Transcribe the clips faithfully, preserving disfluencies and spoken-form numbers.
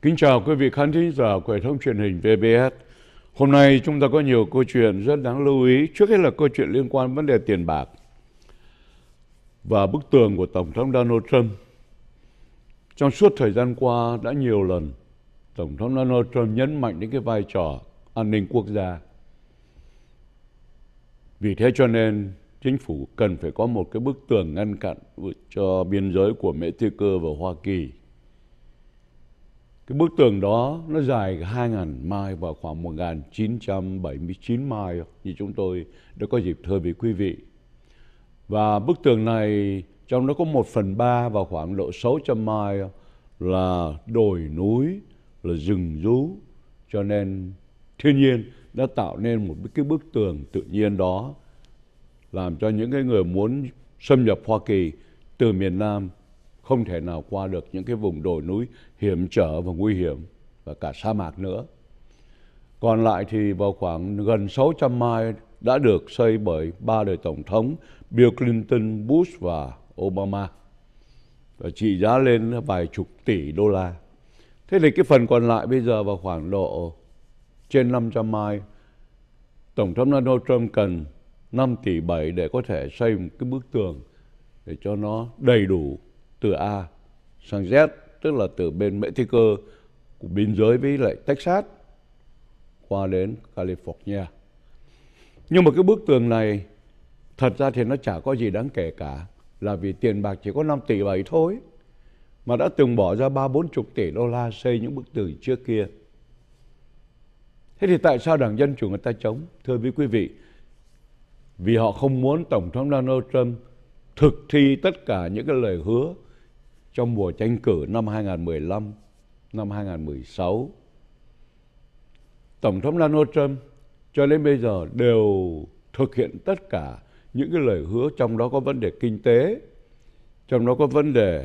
Kính chào quý vị khán thính giả của hệ thống truyền hình vê bê ét. Hôm nay chúng ta có nhiều câu chuyện rất đáng lưu ý. Trước hết là câu chuyện liên quan đến vấn đề tiền bạc và bức tường của Tổng thống Donald Trump. Trong suốt thời gian qua đã nhiều lần Tổng thống Donald Trump nhấn mạnh đến cái vai trò an ninh quốc gia. Vì thế cho nên chính phủ cần phải có một cái bức tường ngăn chặn cho biên giới của Mexico và Hoa Kỳ. Cái bức tường đó nó dài hai nghìn mai và khoảng một nghìn chín trăm bảy mươi chín mai như chúng tôi đã có dịp thưa với quý vị. Và bức tường này trong đó có một phần ba và khoảng độ sáu trăm mai là đồi núi, là rừng rú. Cho nên thiên nhiên đã tạo nên một cái bức tường tự nhiên đó, làm cho những cái người muốn xâm nhập Hoa Kỳ từ miền Nam không thể nào qua được những cái vùng đồi núi hiểm trở và nguy hiểm, và cả sa mạc nữa. Còn lại thì vào khoảng gần sáu trăm mai đã được xây bởi ba đời tổng thống Bill Clinton, Bush và Obama, và trị giá lên vài chục tỷ đô la. Thế thì cái phần còn lại bây giờ vào khoảng độ trên năm trăm mai, Tổng thống Donald Trump cần năm tỷ bảy để có thể xây một cái bức tường để cho nó đầy đủ từ A sang Z, tức là từ bên Mexico của biên giới với lại Texas qua đến California. Nhưng mà cái bức tường này thật ra thì nó chả có gì đáng kể cả, là vì tiền bạc chỉ có năm tỷ bảy thôi mà đã từng bỏ ra ba bốn chục tỷ đô la xây những bức tường trước kia. Thế thì tại sao Đảng Dân Chủ người ta chống? Thưa với quý vị, vì họ không muốn Tổng thống Donald Trump thực thi tất cả những cái lời hứa trong mùa tranh cử năm hai nghìn mười lăm, năm hai nghìn mười sáu. Tổng thống Donald Trump cho đến bây giờ đều thực hiện tất cả những cái lời hứa, trong đó có vấn đề kinh tế, trong đó có vấn đề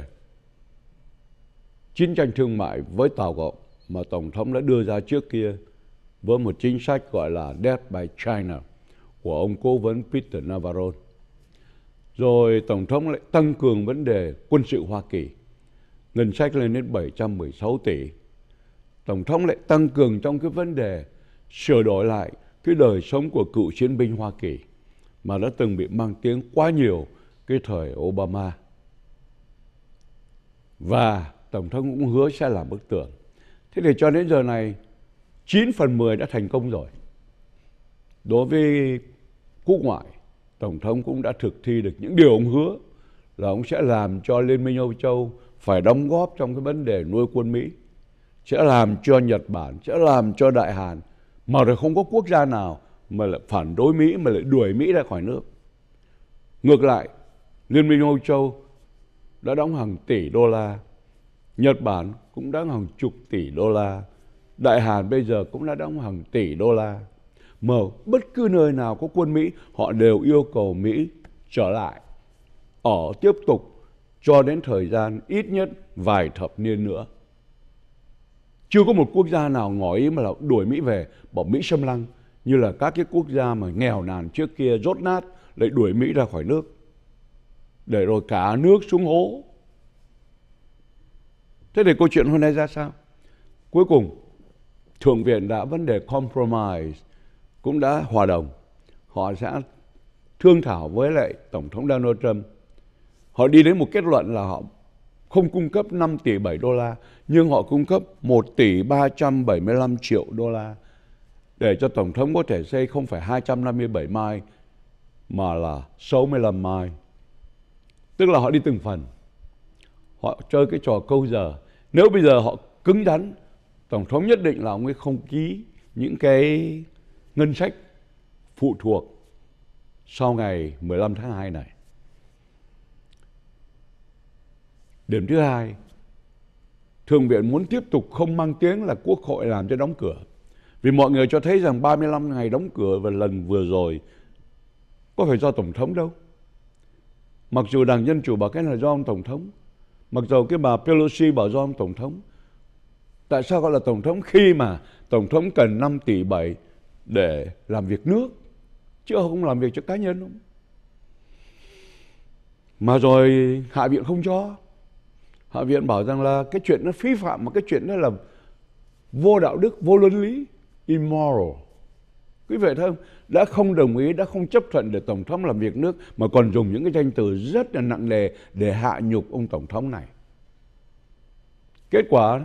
chiến tranh thương mại với Tàu Cộng mà Tổng thống đã đưa ra trước kia với một chính sách gọi là Death by China của ông cố vấn Peter Navarro. Rồi Tổng thống lại tăng cường vấn đề quân sự Hoa Kỳ, ngân sách lên đến bảy trăm mười sáu tỷ. Tổng thống lại tăng cường trong cái vấn đề sửa đổi lại cái đời sống của cựu chiến binh Hoa Kỳ mà đã từng bị mang tiếng quá nhiều cái thời Obama. Và Tổng thống cũng hứa sẽ làm bức tường. Thế thì cho đến giờ này chín phần mười đã thành công rồi. Đối với quốc ngoại, Tổng thống cũng đã thực thi được những điều ông hứa, là ông sẽ làm cho Liên minh Âu Châu phải đóng góp trong cái vấn đề nuôi quân Mỹ, sẽ làm cho Nhật Bản, sẽ làm cho Đại Hàn, mà rồi không có quốc gia nào mà lại phản đối Mỹ, mà lại đuổi Mỹ ra khỏi nước. Ngược lại, Liên minh Âu Châu đã đóng hàng tỷ đô la, Nhật Bản cũng đóng hàng chục tỷ đô la, Đại Hàn bây giờ cũng đã đóng hàng tỷ đô la. Mà bất cứ nơi nào có quân Mỹ, họ đều yêu cầu Mỹ trở lại, ở tiếp tục cho đến thời gian ít nhất vài thập niên nữa. Chưa có một quốc gia nào ngỏ ý mà là đuổi Mỹ về, bảo Mỹ xâm lăng, như là các cái quốc gia mà nghèo nàn trước kia rốt nát lại đuổi Mỹ ra khỏi nước, để rồi cả nước xuống hố. Thế thì câu chuyện hôm nay ra sao? Cuối cùng Thượng viện đã vấn đề compromise, cũng đã hòa đồng. Họ sẽ thương thảo với lại Tổng thống Donald Trump. Họ đi đến một kết luận là họ không cung cấp năm tỷ bảy đô la, nhưng họ cung cấp một tỷ ba trăm bảy mươi lăm triệu đô la để cho Tổng thống có thể xây không phải hai trăm năm mươi bảy mai mà là sáu mươi lăm mai. Tức là họ đi từng phần. Họ chơi cái trò câu giờ. Nếu bây giờ họ cứng rắn, Tổng thống nhất định là ông ấy không ký những cái ngân sách phụ thuộc sau ngày mười lăm tháng hai này. Điểm thứ hai, Thượng viện muốn tiếp tục không mang tiếng là Quốc hội làm cho đóng cửa. Vì mọi người cho thấy rằng ba mươi lăm ngày đóng cửa và lần vừa rồi có phải do Tổng thống đâu. Mặc dù Đảng Dân Chủ bảo cái là do ông Tổng thống, mặc dù cái bà Pelosi bảo do ông Tổng thống. Tại sao gọi là Tổng thống khi mà Tổng thống cần năm tỷ bảy để làm việc nước, chứ không làm việc cho cá nhân không? Mà rồi Hạ viện không cho. Hạ viện bảo rằng là cái chuyện nó phí phạm, mà cái chuyện đó là vô đạo đức, vô luân lý, immoral. Quý vị thấy không? Đã không đồng ý, đã không chấp thuận để Tổng thống làm việc nước, mà còn dùng những cái danh từ rất là nặng nề để hạ nhục ông Tổng thống này. Kết quả,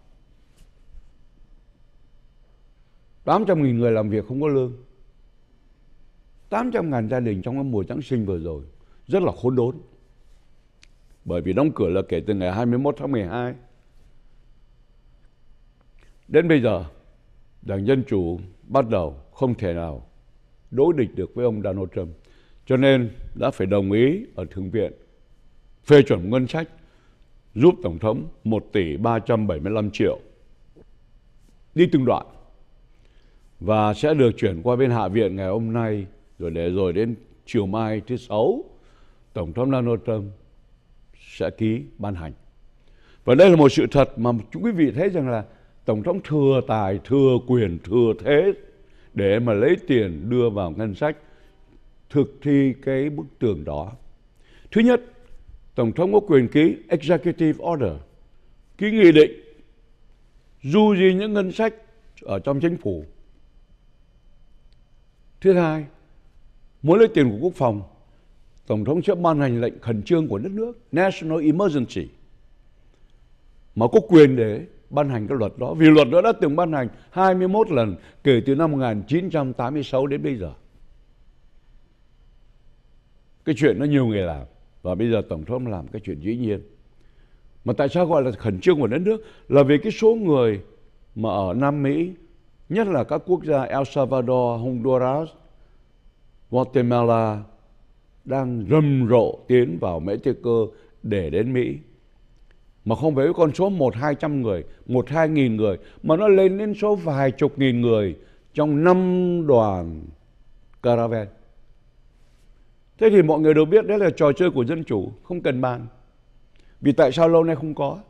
tám trăm nghìn người làm việc không có lương. tám trăm ngàn gia đình trong cái mùa Giáng sinh vừa rồi rất là khốn đốn. Bởi vì đóng cửa là kể từ ngày hai mươi mốt tháng mười hai. Đến bây giờ, Đảng Dân Chủ bắt đầu không thể nào đối địch được với ông Donald Trump. Cho nên đã phải đồng ý ở Thượng viện phê chuẩn ngân sách giúp Tổng thống một tỷ ba trăm bảy mươi lăm triệu đi từng đoạn. Và sẽ được chuyển qua bên Hạ viện ngày hôm nay, rồi để rồi đến chiều mai thứ Sáu, Tổng thống Donald Trump sẽ ký ban hành. Và đây là một sự thật mà chúng quý vị thấy rằng là Tổng thống thừa tài, thừa quyền, thừa thế để mà lấy tiền đưa vào ngân sách thực thi cái bức tường đó. Thứ nhất, Tổng thống có quyền ký Executive Order, ký nghị định du di những ngân sách ở trong chính phủ. Thứ hai, muốn lấy tiền của quốc phòng, Tổng thống sẽ ban hành lệnh khẩn trương của đất nước, National Emergency, mà có quyền để ban hành cái luật đó. Vì luật đó đã từng ban hành hai mươi mốt lần kể từ năm một nghìn chín trăm tám mươi sáu đến bây giờ. Cái chuyện nó nhiều người làm, và bây giờ Tổng thống làm cái chuyện dĩ nhiên. Mà tại sao gọi là khẩn trương của đất nước? Là vì cái số người mà ở Nam Mỹ, nhất là các quốc gia El Salvador, Honduras, Guatemala, đang rầm rộ tiến vào Mexico để đến Mỹ. Mà không phải con số một hai trăm người, một hai nghìn người, mà nó lên đến số vài chục nghìn người trong năm đoàn caravan. Thế thì mọi người đều biết đấy là trò chơi của dân chủ, không cần bàn. Vì tại sao lâu nay không có?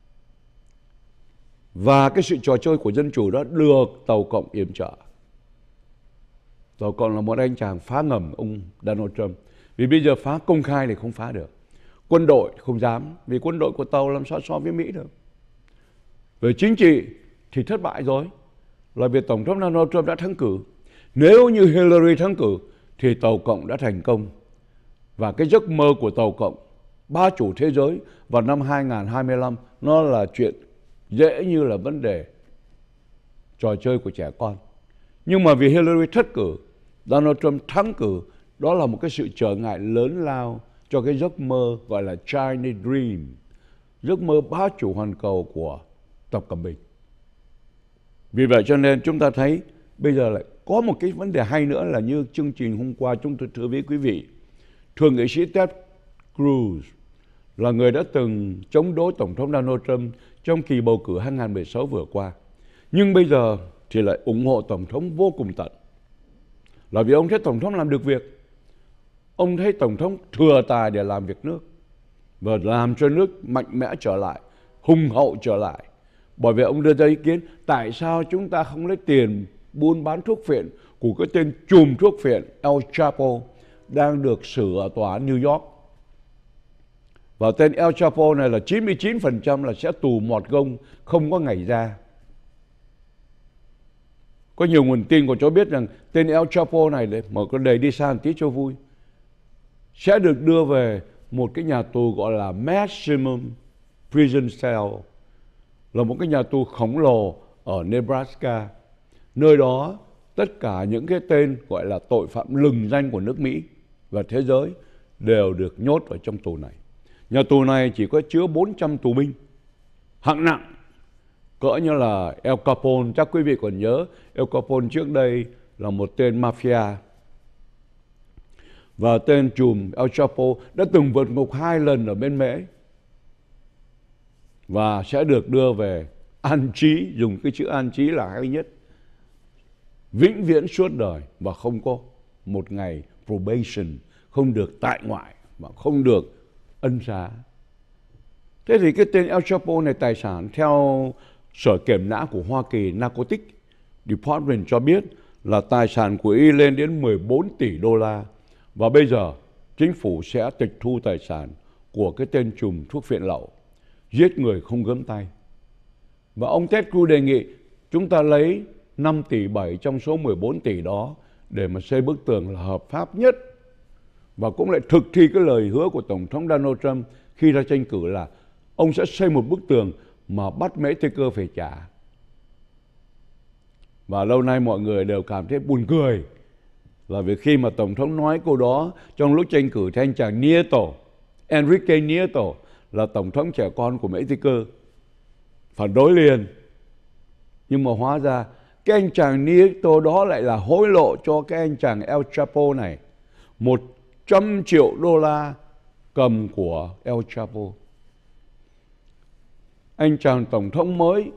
Và cái sự trò chơi của dân chủ đó được Tàu Cộng yểm trợ. Tàu Cộng là một anh chàng phá ngầm ông Donald Trump. Vì bây giờ phá công khai thì không phá được. Quân đội không dám, vì quân đội của Tàu làm sao so với Mỹ được. Về chính trị thì thất bại rồi. Là vì Tổng thống Donald Trump đã thắng cử. Nếu như Hillary thắng cử thì Tàu Cộng đã thành công. Và cái giấc mơ của Tàu Cộng ba chủ thế giới vào năm hai nghìn không trăm hai mươi lăm nó là chuyện dễ như là vấn đề trò chơi của trẻ con. Nhưng mà vì Hillary thất cử, Donald Trump thắng cử, đó là một cái sự trở ngại lớn lao cho cái giấc mơ gọi là Chinese Dream, giấc mơ bá chủ hoàn cầu của Tập Cận Bình. Vì vậy cho nên chúng ta thấy bây giờ lại có một cái vấn đề hay nữa là như chương trình hôm qua chúng tôi thưa với quý vị, Thượng nghị sĩ Ted Cruz là người đã từng chống đối Tổng thống Donald Trump trong kỳ bầu cử hai nghìn không trăm mười sáu vừa qua. Nhưng bây giờ thì lại ủng hộ Tổng thống vô cùng tận. Là vì ông thấy Tổng thống làm được việc. Ông thấy Tổng thống thừa tài để làm việc nước và làm cho nước mạnh mẽ trở lại, hùng hậu trở lại. Bởi vì ông đưa ra ý kiến tại sao chúng ta không lấy tiền buôn bán thuốc phiện của cái tên trùm thuốc phiện El Chapo đang được xử ở tòa án New York. Và tên El Chapo này là chín mươi chín phần trăm là sẽ tù mọt gông, không có ngày ra. Có nhiều nguồn tin còn cho biết rằng tên El Chapo này, để mở con đầy đi xa một tí cho vui, sẽ được đưa về một cái nhà tù gọi là Maximum Prison Cell, là một cái nhà tù khổng lồ ở Nebraska. Nơi đó tất cả những cái tên gọi là tội phạm lừng danh của nước Mỹ và thế giới đều được nhốt ở trong tù này. Nhà tù này chỉ có chứa bốn trăm tù binh hạng nặng, cỡ như là El Capone. Chắc quý vị còn nhớ El Capone trước đây là một tên mafia. Và tên trùm El Chapo đã từng vượt ngục hai lần ở bên Mỹ và sẽ được đưa về an trí, dùng cái chữ an trí là hay nhất, vĩnh viễn suốt đời và không có một ngày probation, không được tại ngoại và không được ân xá. Thế thì cái tên El Chapo này tài sản theo Sở Kiểm nã của Hoa Kỳ Narcotics Department cho biết là tài sản của y lên đến mười bốn tỷ đô la. Và bây giờ chính phủ sẽ tịch thu tài sản của cái tên trùm thuốc phiện lậu, giết người không gớm tay. Và ông Ted Cruz đề nghị chúng ta lấy năm tỷ bảy trong số mười bốn tỷ đó để mà xây bức tường là hợp pháp nhất, và cũng lại thực thi cái lời hứa của Tổng thống Donald Trump khi ra tranh cử là ông sẽ xây một bức tường mà bắt Mexico phải trả. Và lâu nay mọi người đều cảm thấy buồn cười là vì khi mà Tổng thống nói câu đó trong lúc tranh cử thì anh chàng Nieto, Enrique Nieto, là Tổng thống trẻ con của Mexico, phản đối liền. Nhưng mà hóa ra cái anh chàng Nieto đó lại là hối lộ cho cái anh chàng El Chapo này một trăm triệu đô la cầm của El Chapo. Anh chàng Tổng thống mới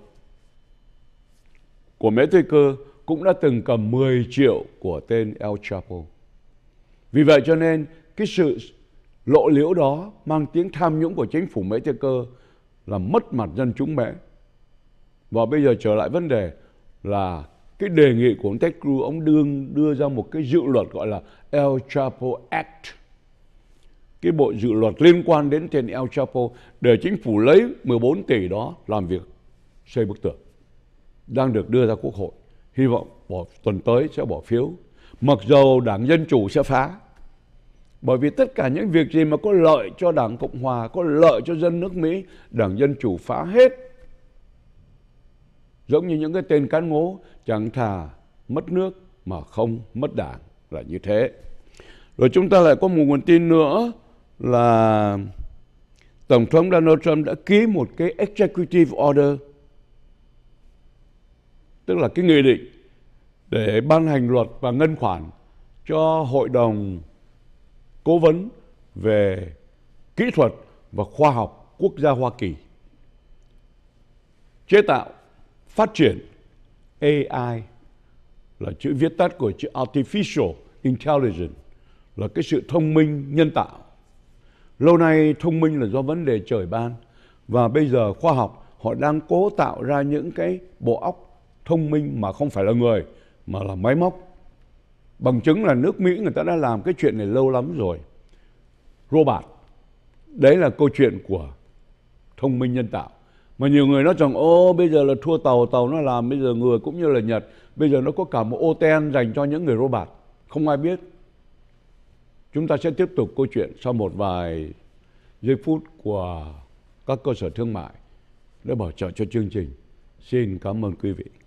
của Mexico cũng đã từng cầm mười triệu của tên El Chapo. Vì vậy cho nên cái sự lộ liễu đó mang tiếng tham nhũng của chính phủ Mexico là mất mặt dân chúng Mỹ. Và bây giờ trở lại vấn đề là cái đề nghị của ông Ted Cruz, ông đưa, đưa ra một cái dự luật gọi là El Chapo Act. Cái bộ dự luật liên quan đến tên El Chapo để chính phủ lấy mười bốn tỷ đó làm việc xây bức tường. Đang được đưa ra Quốc hội. Hy vọng bỏ, tuần tới sẽ bỏ phiếu. Mặc dầu Đảng Dân Chủ sẽ phá. Bởi vì tất cả những việc gì mà có lợi cho Đảng Cộng Hòa, có lợi cho dân nước Mỹ, Đảng Dân Chủ phá hết. Giống như những cái tên cán ngố, chẳng thà mất nước mà không mất đảng, là như thế. Rồi chúng ta lại có một nguồn tin nữa là Tổng thống Donald Trump đã ký một cái executive order, tức là cái nghị định để ban hành luật và ngân khoản cho Hội đồng Cố vấn về Kỹ thuật và Khoa học Quốc gia Hoa Kỳ, chế tạo, phát triển A I, là chữ viết tắt của chữ Artificial Intelligence, là cái sự thông minh nhân tạo. Lâu nay thông minh là do vấn đề trời ban, và bây giờ khoa học họ đang cố tạo ra những cái bộ óc thông minh mà không phải là người mà là máy móc. Bằng chứng là nước Mỹ người ta đã làm cái chuyện này lâu lắm rồi. Robot, đấy là câu chuyện của thông minh nhân tạo. Mà nhiều người nói rằng ô bây giờ là thua tàu, tàu nó làm, bây giờ người cũng như là Nhật, bây giờ nó có cả một ô ten dành cho những người robot. Không ai biết. Chúng ta sẽ tiếp tục câu chuyện sau một vài giây phút của các cơ sở thương mại để bảo trợ cho chương trình. Xin cảm ơn quý vị.